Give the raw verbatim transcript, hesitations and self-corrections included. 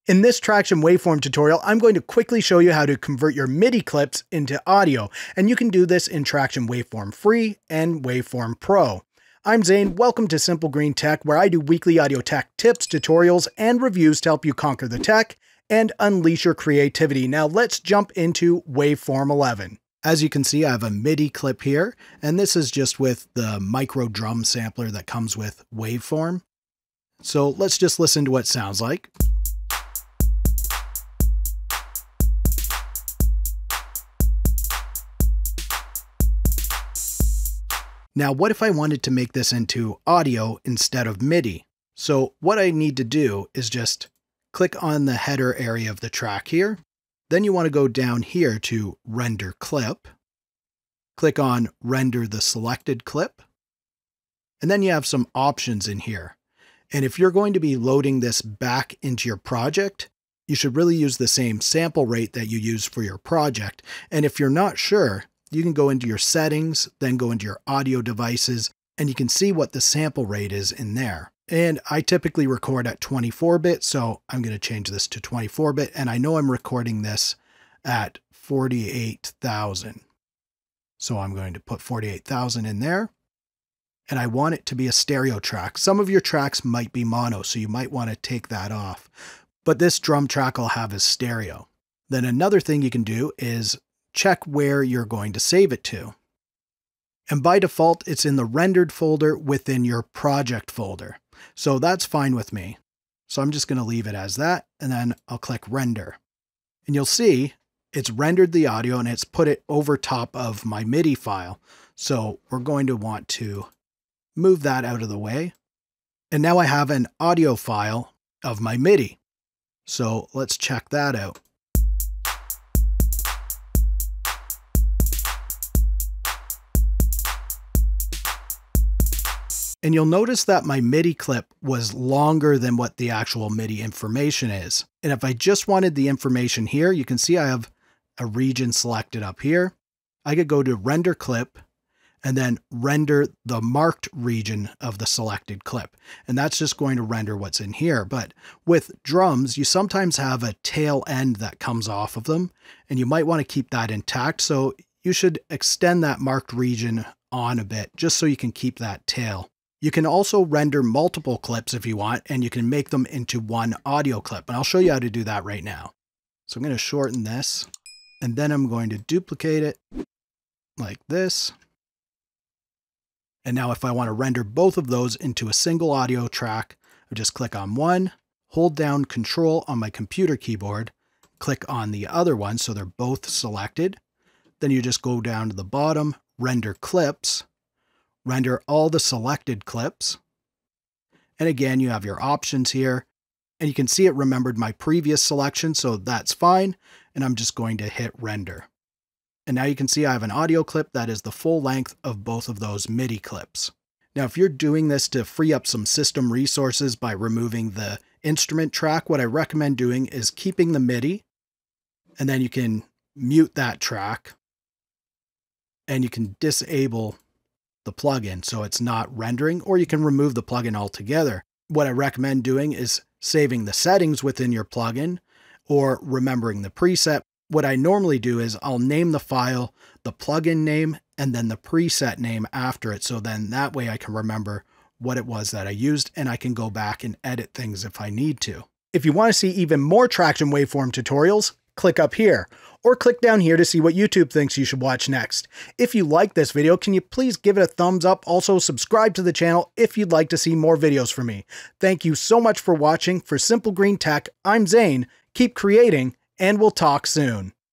In this Tracktion Waveform tutorial, I'm going to quickly show you how to convert your MIDI clips into audio, and you can do this in Tracktion Waveform Free and Waveform Pro. I'm Zane, welcome to Simple Green Tech, where I do weekly audio tech tips, tutorials, and reviews to help you conquer the tech and unleash your creativity. Now let's jump into Waveform eleven. As you can see, I have a MIDI clip here, and this is just with the micro drum sampler that comes with Waveform. So let's just listen to what it sounds like. Now, what if I wanted to make this into audio instead of MIDI? So what I need to do is just click on the header area of the track here. Then you want to go down here to Render Clip. Click on Render the selected clip. And then you have some options in here. And if you're going to be loading this back into your project, you should really use the same sample rate that you use for your project. And if you're not sure, you can go into your settings, then go into your audio devices, and you can see what the sample rate is in there. And I typically record at twenty-four bit, so I'm going to change this to twenty-four bit, and I know I'm recording this at forty-eight thousand. So I'm going to put forty-eight thousand in there, and I want it to be a stereo track. Some of your tracks might be mono, so you might want to take that off. But this drum track I'll have as stereo. Then another thing you can do is check where you're going to save it to. And by default, it's in the rendered folder within your project folder. So that's fine with me. So I'm just going to leave it as that, and then I'll click render. And you'll see it's rendered the audio and it's put it over top of my MIDI file. So we're going to want to move that out of the way. And now I have an audio file of my MIDI. So let's check that out. And you'll notice that my MIDI clip was longer than what the actual MIDI information is. And if I just wanted the information here, you can see I have a region selected up here. I could go to render clip and then render the marked region of the selected clip. And that's just going to render what's in here. But with drums, you sometimes have a tail end that comes off of them, and you might want to keep that intact. So you should extend that marked region on a bit just so you can keep that tail. You can also render multiple clips if you want, and you can make them into one audio clip. And I'll show you how to do that right now. So I'm going to shorten this, and then I'm going to duplicate it like this. And now if I want to render both of those into a single audio track, I just click on one, hold down Control on my computer keyboard, click on the other one so they're both selected. Then you just go down to the bottom, render clips, render all the selected clips. And again, you have your options here, and you can see it remembered my previous selection, so that's fine. And I'm just going to hit render. And now you can see I have an audio clip that is the full length of both of those MIDI clips. Now, if you're doing this to free up some system resources by removing the instrument track, what I recommend doing is keeping the MIDI, and then you can mute that track, and you can disable the plugin so it's not rendering, or you can remove the plugin altogether. What I recommend doing is saving the settings within your plugin or remembering the preset. What I normally do is I'll name the file the plugin name and then the preset name after it, so then that way I can remember what it was that I used, and I can go back and edit things if I need to. If you want to see even more Tracktion Waveform tutorials, click up here, or click down here to see what YouTube thinks you should watch next. If you like this video, can you please give it a thumbs up? Also, subscribe to the channel if you'd like to see more videos from me. Thank you so much for watching. For Simple Green Tech, I'm Zane. Keep creating, and we'll talk soon.